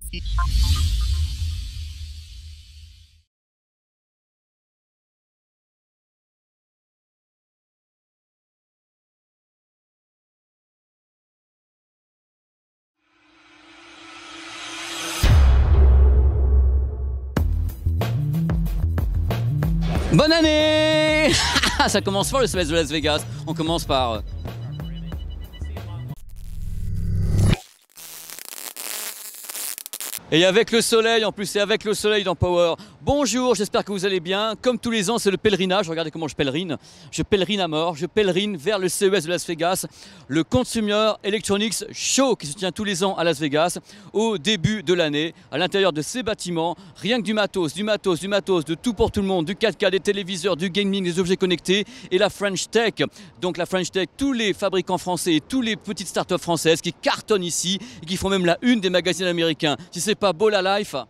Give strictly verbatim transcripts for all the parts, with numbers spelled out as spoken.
Bonne année. Ça commence fort le C E S de Las Vegas. On commence par... Et avec le soleil, en plus c'est avec le soleil dans Power. Bonjour, j'espère que vous allez bien. Comme tous les ans, c'est le pèlerinage. Regardez comment je pèlerine. Je pèlerine à mort. Je pèlerine vers le C E S de Las Vegas, le Consumer Electronics Show qui se tient tous les ans à Las Vegas au début de l'année. À l'intérieur de ces bâtiments, rien que du matos, du matos, du matos, de tout pour tout le monde, du quatre K, des téléviseurs, du gaming, des objets connectés et la French Tech. Donc la French Tech, tous les fabricants français et tous les petites startups françaises qui cartonnent ici et qui font même la une des magazines américains. Si c'est pas beau la life.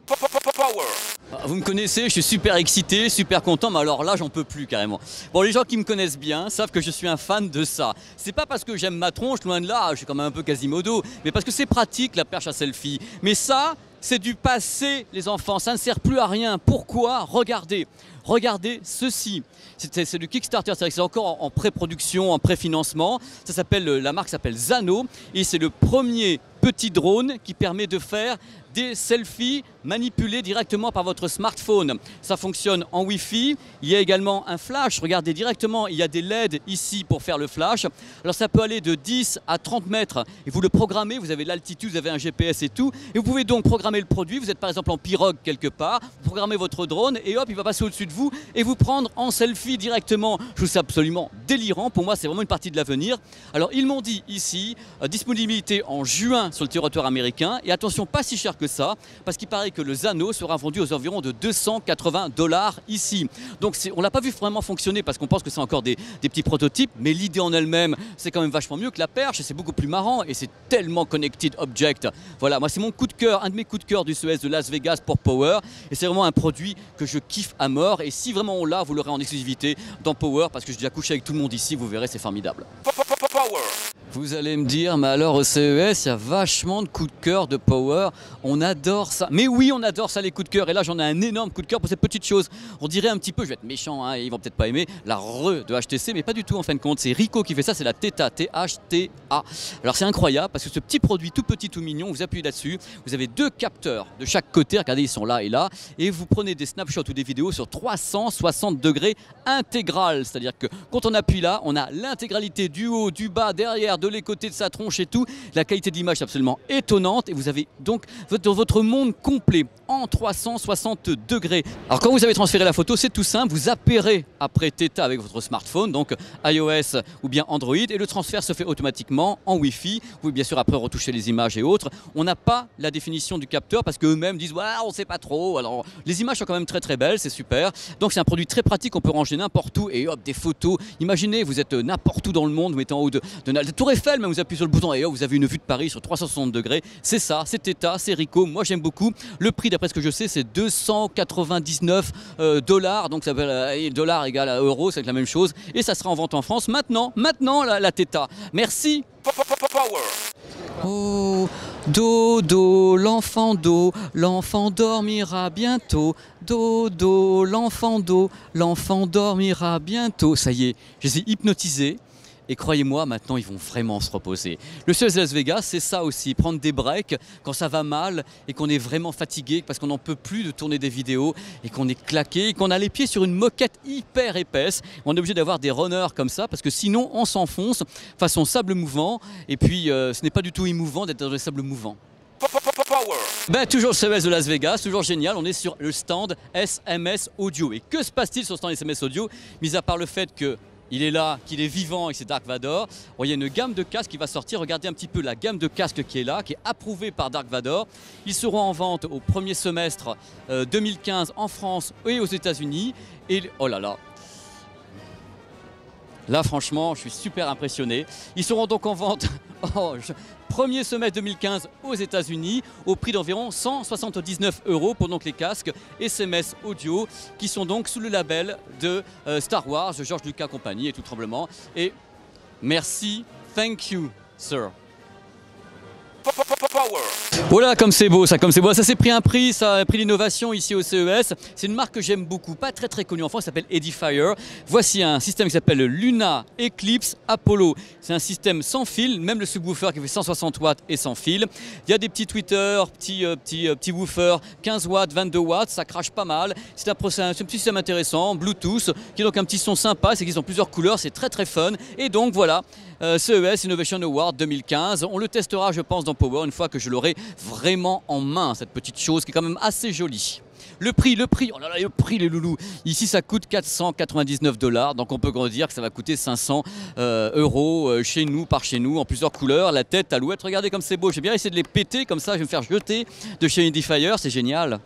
Vous me connaissez, je suis super excité, super content, mais alors là j'en peux plus carrément. Bon, les gens qui me connaissent bien savent que je suis un fan de ça. C'est pas parce que j'aime ma tronche, loin de là, je suis quand même un peu Quasimodo, mais parce que c'est pratique la perche à selfie. Mais ça, c'est du passé les enfants, ça ne sert plus à rien. Pourquoi? Regardez, regardez ceci. C'est du Kickstarter, c'est encore en, en pré-production, en pré-financement. Ça s'appelle, la marque s'appelle Zano et c'est le premier petit drone qui permet de faire des selfies manipulés directement par votre smartphone. Ça fonctionne en Wi-Fi. Il y a également un flash. Regardez directement, il y a des L E D ici pour faire le flash. Alors ça peut aller de dix à trente mètres et vous le programmez. Vous avez l'altitude, vous avez un G P S et tout. Et vous pouvez donc programmer le produit. Vous êtes par exemple en pirogue quelque part. Vous programmez votre drone et hop, il va passer au-dessus de vous et vous prendre en selfie directement. Je trouve ça absolument délirant. Pour moi, c'est vraiment une partie de l'avenir. Alors ils m'ont dit ici, euh, disponibilité en juin sur le territoire américain. Et attention, pas si cher que ça, parce qu'il paraît que le Zano sera vendu aux environs de deux cent quatre-vingts dollars ici. Donc on ne l'a pas vu vraiment fonctionner parce qu'on pense que c'est encore des, des petits prototypes, mais l'idée en elle-même, c'est quand même vachement mieux que la perche et c'est beaucoup plus marrant et c'est tellement connected object. Voilà, moi c'est mon coup de cœur, un de mes coups de cœur du C E S de Las Vegas pour Power et c'est vraiment un produit que je kiffe à mort et si vraiment on l'a, vous l'aurez en exclusivité dans Power parce que j'ai déjà couché avec tout le monde ici, vous verrez, c'est formidable. Power. Vous allez me dire, mais alors au C E S, il y a vachement de coups de cœur de Power, on adore ça. Mais oui, on adore ça les coups de cœur, et là j'en ai un énorme coup de cœur pour cette petite chose. On dirait un petit peu, je vais être méchant, hein, et ils vont peut-être pas aimer, la re de H T C, mais pas du tout en fin de compte. C'est Ricoh qui fait ça, c'est la Theta, T H T A. Alors c'est incroyable, parce que ce petit produit tout petit, tout mignon, vous appuyez là-dessus, vous avez deux capteurs de chaque côté, regardez, ils sont là et là, et vous prenez des snapshots ou des vidéos sur trois cent soixante degrés intégral. C'est-à-dire que quand on appuie là, on a l'intégralité du haut, du bas, derrière, de les côtés de sa tronche et tout. La qualité d'image est absolument étonnante et vous avez donc votre, votre monde complet en trois cent soixante degrés. Alors quand vous avez transféré la photo, c'est tout simple, vous appaiez après Theta avec votre smartphone, donc iOS ou bien Android, et le transfert se fait automatiquement en Wi-Fi. Vous pouvez bien sûr après retoucher les images et autres. On n'a pas la définition du capteur parce qu'eux-mêmes disent ouais, on ne sait pas trop. Alors les images sont quand même très très belles, c'est super. Donc c'est un produit très pratique, on peut ranger n'importe où et hop, des photos. Imaginez, vous êtes n'importe où dans le monde, vous mettez en haut de, de la Tour Eiffel, même vous appuyez sur le bouton et hop, vous avez une vue de Paris sur trois cent soixante degrés. C'est ça, c'est Theta, c'est Ricoh. Moi j'aime beaucoup. Le prix, d'après ce que je sais, c'est deux cent quatre-vingt-dix-neuf euh, dollars. Donc ça veut euh, dollar égale à euro, c'est la même chose. Et ça sera en vente en France maintenant, maintenant la, la Theta. Merci. Oh, dodo, l'enfant do, l'enfant dormira bientôt. Dodo, l'enfant do, l'enfant dormira bientôt. Ça y est, je les ai hypnotisés. Et croyez-moi, maintenant, ils vont vraiment se reposer. Le C E S de Las Vegas, c'est ça aussi, prendre des breaks quand ça va mal et qu'on est vraiment fatigué parce qu'on n'en peut plus de tourner des vidéos et qu'on est claqué et qu'on a les pieds sur une moquette hyper épaisse. On est obligé d'avoir des runners comme ça parce que sinon, on s'enfonce façon sable mouvant. Et puis, euh, ce n'est pas du tout émouvant d'être dans le sable mouvant. Ben, toujours le C E S de Las Vegas, toujours génial, on est sur le stand S M S Audio. Et que se passe-t-il sur le stand S M S Audio, mis à part le fait que il est là, qu'il est vivant et que c'est Dark Vador. Bon, il y a une gamme de casques qui va sortir. Regardez un petit peu la gamme de casques qui est là, qui est approuvée par Dark Vador. Ils seront en vente au premier semestre euh, deux mille quinze en France et aux États-Unis. Et oh là là, là franchement, je suis super impressionné. Ils seront donc en vente oh, je... premier semestre deux mille quinze aux États-Unis au prix d'environ cent soixante-dix-neuf euros pour donc les casques S M S Audio qui sont donc sous le label de euh, Star Wars, de George Lucas compagnie et tout tremblement. Et merci, thank you, sir. Voilà, comme c'est beau, ça, comme c'est beau. Ça s'est pris un prix, ça a pris l'innovation ici au C E S. C'est une marque que j'aime beaucoup, pas très très connue en France, ça s'appelle Edifier. Voici un système qui s'appelle le Luna Eclipse Apollo. C'est un système sans fil, même le subwoofer qui fait cent soixante watts est sans fil. Il y a des petits tweeters, petits, euh, petits, euh, petits woofers, quinze watts, vingt-deux watts, ça crache pas mal. C'est un, un, un petit système intéressant, Bluetooth, qui est donc un petit son sympa, c'est qu'ils ont plusieurs couleurs, c'est très très fun. Et donc voilà, euh, C E S Innovation Award deux mille quinze. On le testera, je pense, dans Power une fois que je l'aurai vraiment en main, cette petite chose qui est quand même assez jolie. Le prix, le prix, oh là là, le prix les loulous. Ici ça coûte quatre cent quatre-vingt-dix-neuf dollars, donc on peut dire que ça va coûter cinq cents euh, euros euh, chez nous, par chez nous, en plusieurs couleurs. La tête, alouette, regardez comme c'est beau. J'ai bien essayé de les péter comme ça, je vais me faire jeter de chez Edifier, c'est génial.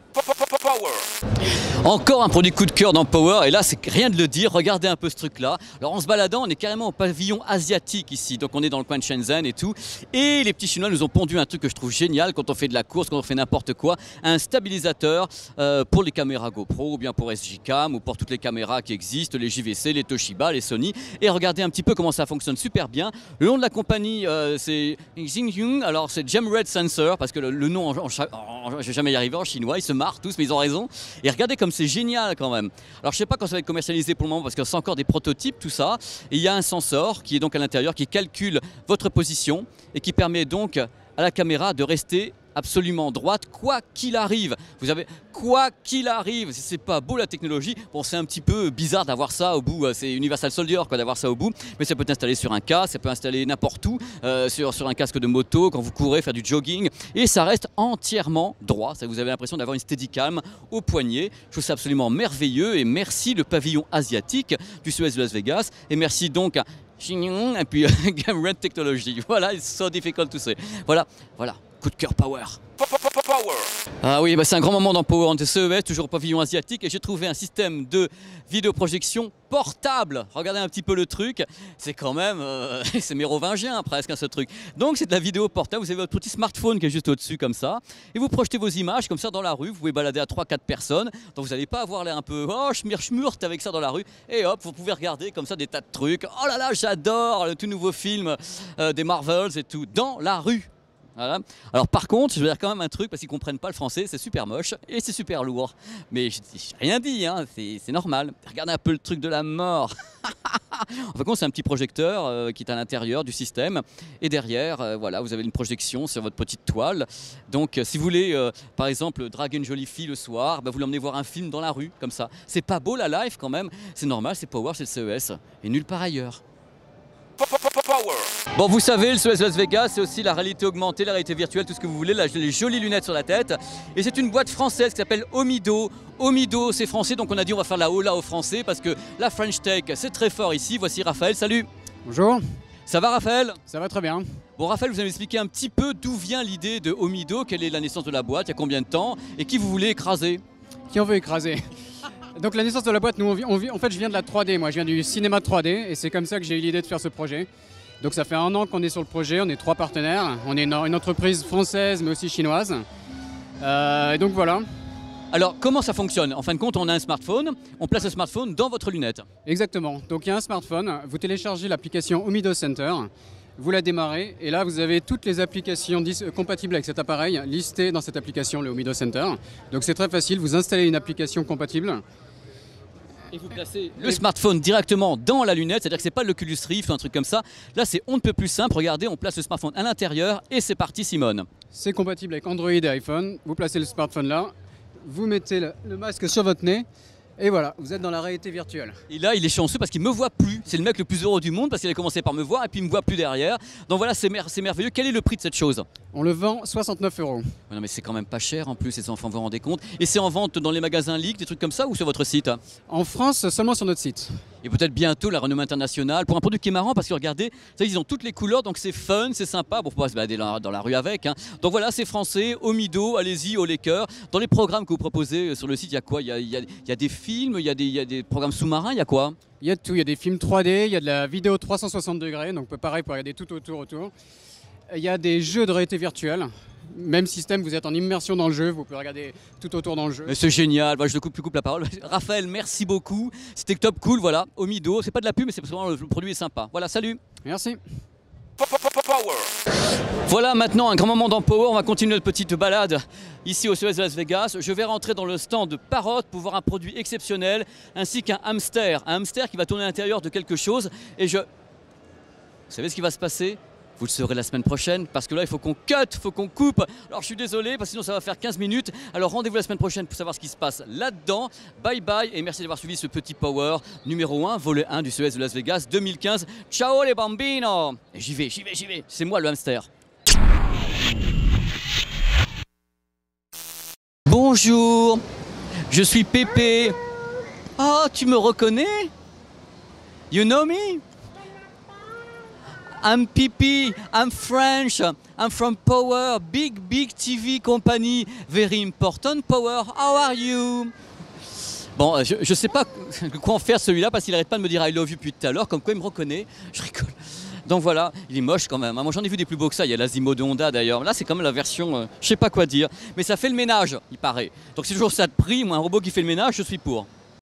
Encore un produit coup de cœur dans Power, et là c'est rien de le dire, regardez un peu ce truc là. Alors en se baladant, on est carrément au pavillon asiatique ici, donc on est dans le coin de Shenzhen et tout. Et les petits Chinois nous ont pondu un truc que je trouve génial quand on fait de la course, quand on fait n'importe quoi, un stabilisateur euh, pour les caméras GoPro, ou bien pour S J Cam, ou pour toutes les caméras qui existent, les J V C, les Toshiba, les Sony. Et regardez un petit peu comment ça fonctionne super bien. Le nom de la compagnie euh, c'est Xingyun, alors c'est Gemred Sensor, parce que le, le nom, en, en, en, je vais jamais y arriver en chinois, ils se marrent tous, mais ils ont raison. Et regardez comme c'est génial quand même. Alors je sais pas quand ça va être commercialisé pour le moment parce que c'est encore des prototypes tout ça. Et il y a un sensor qui est donc à l'intérieur qui calcule votre position et qui permet donc à la caméra de rester absolument droite quoi qu'il arrive. Vous avez quoi qu'il arrive, c'est pas beau la technologie. Bon, c'est un petit peu bizarre d'avoir ça au bout, c'est Universal Soldier quoi d'avoir ça au bout, mais ça peut installer sur un casque, ça peut installer n'importe où, euh, sur, sur un casque de moto quand vous courez, faire du jogging, et ça reste entièrement droit. Ça, vous avez l'impression d'avoir une Steadicam au poignet. Je trouve ça absolument merveilleux et merci le pavillon asiatique du C E S de Las Vegas et merci donc à Xingyun et puis Gemred Technology. Voilà, it's so difficult to say. Voilà, voilà. Coup de cœur Power. Ah oui, bah c'est un grand moment dans Power de C E S, toujours au pavillon asiatique, et j'ai trouvé un système de vidéoprojection portable. Regardez un petit peu le truc, c'est quand même, euh, c'est mérovingien presque hein, ce truc. Donc c'est de la vidéo portable, vous avez votre petit smartphone qui est juste au-dessus comme ça, et vous projetez vos images comme ça dans la rue, vous pouvez balader à trois quatre personnes, donc vous n'allez pas avoir l'air un peu, oh schmir schmurt avec ça dans la rue, et hop, vous pouvez regarder comme ça des tas de trucs. Oh là là, j'adore le tout nouveau film euh, des Marvels et tout, dans la rue. Voilà. Alors par contre, je vais dire quand même un truc parce qu'ils comprennent pas le français, c'est super moche et c'est super lourd. Mais je n'ai rien dit, hein, c'est normal. Regardez un peu le truc de la mort. En fin de compte, c'est un petit projecteur euh, qui est à l'intérieur du système. Et derrière, euh, voilà, vous avez une projection sur votre petite toile. Donc euh, si vous voulez, euh, par exemple, draguer une jolie fille le soir, bah, vous l'emmenez voir un film dans la rue, comme ça. C'est pas beau la live quand même, c'est normal, c'est Power, c'est le C E S. Et nulle part ailleurs. Bon, vous savez, le C E S Las Vegas, c'est aussi la réalité augmentée, la réalité virtuelle, tout ce que vous voulez, là, j'ai les jolies lunettes sur la tête. Et c'est une boîte française qui s'appelle Omido. Omido, c'est français, donc on a dit on va faire la hola aux Français parce que la French Tech, c'est très fort ici. Voici Raphaël, salut. Bonjour. Ça va Raphaël? Ça va très bien. Bon Raphaël, vous allez m'expliquer un petit peu d'où vient l'idée de Omido, quelle est la naissance de la boîte, il y a combien de temps, et qui vous voulez écraser? Qui on veut écraser? Donc la naissance de la boîte, nous, on vit, on vit, en fait je viens de la trois D, moi je viens du cinéma trois D et c'est comme ça que j'ai eu l'idée de faire ce projet. Donc ça fait un an qu'on est sur le projet, on est trois partenaires, on est une, une entreprise française mais aussi chinoise. Euh, et donc voilà. Alors comment ça fonctionne? En fin de compte, on a un smartphone, on place le smartphone dans votre lunette. Exactement, donc il y a un smartphone, vous téléchargez l'application Omido Center, vous la démarrez et là vous avez toutes les applications compatibles avec cet appareil listées dans cette application, le Omido Center. Donc c'est très facile, vous installez une application compatible. Et vous placez le smartphone directement dans la lunette, c'est-à-dire que ce n'est pas l'Oculus Rift ou un truc comme ça. Là, c'est on ne peut plus simple. Regardez, on place le smartphone à l'intérieur et c'est parti, Simone. C'est compatible avec Android et iPhone. Vous placez le smartphone là, vous mettez le, le masque sur votre nez. Et voilà, vous êtes dans la réalité virtuelle. Et là, il est chanceux parce qu'il ne me voit plus. C'est le mec le plus heureux du monde parce qu'il a commencé par me voir et puis il ne me voit plus derrière. Donc voilà, c'est mer merveilleux. Quel est le prix de cette chose? On le vend soixante-neuf euros. Non mais c'est quand même pas cher en plus, les enfants, vous vous rendez compte. Et c'est en vente dans les magasins League, des trucs comme ça ou sur votre site? En France, seulement sur notre site. Et peut-être bientôt la renommée internationale pour un produit qui est marrant parce que regardez, ça, ils ont toutes les couleurs donc c'est fun, c'est sympa. Bon, faut pas se balader dans la, dans la rue avec. Hein. Donc voilà, c'est français, Omido, allez-y, au Laker. Dans les programmes que vous proposez sur le site, il y a quoi? Il y a, il y a, il y a des films, il y a des, il y a des programmes sous-marins, il y a quoi? Il y a de tout, il y a des films trois D, il y a de la vidéo trois cent soixante degrés, donc pareil pour regarder tout autour autour. Il y a des jeux de réalité virtuelle. Même système, vous êtes en immersion dans le jeu, vous pouvez regarder tout autour dans le jeu. C'est génial, bah, je te coupe, je coupe la parole. Raphaël, merci beaucoup. C'était top cool, voilà. Omido, c'est pas de la pub, mais c'est parce que le produit est sympa. Voilà, salut. Merci. Voilà maintenant un grand moment dans Power, on va continuer notre petite balade ici au C E S de Las Vegas. Je vais rentrer dans le stand de Parrot pour voir un produit exceptionnel ainsi qu'un hamster, un hamster qui va tourner à l'intérieur de quelque chose et je... Vous savez ce qui va se passer? Vous le saurez la semaine prochaine parce que là il faut qu'on cut, il faut qu'on coupe. Alors je suis désolé parce que sinon ça va faire quinze minutes. Alors rendez-vous la semaine prochaine pour savoir ce qui se passe là-dedans. Bye bye et merci d'avoir suivi ce petit Power numéro un, volet un du C E S de Las Vegas deux mille quinze. Ciao les bambinos. Et j'y vais, j'y vais, j'y vais. C'est moi le hamster. Bonjour, je suis Pépé. Oh, tu me reconnais? You know me? I'm Pippi, I'm French, I'm from Power, big, big T V company, very important Power, how are you? Bon, je ne sais pas quoi en faire celui-là parce qu'il n'arrête pas de me dire I love you depuis tout à l'heure, comme quoi il me reconnaît, je rigole. Donc voilà, il est moche quand même. Moi j'en ai vu des plus beaux que ça, il y a l'Azimo de Honda d'ailleurs. Là c'est quand même la version, euh, je sais pas quoi dire. Mais ça fait le ménage, il paraît. Donc c'est toujours ça de prix, moi un robot qui fait le ménage, je suis pour.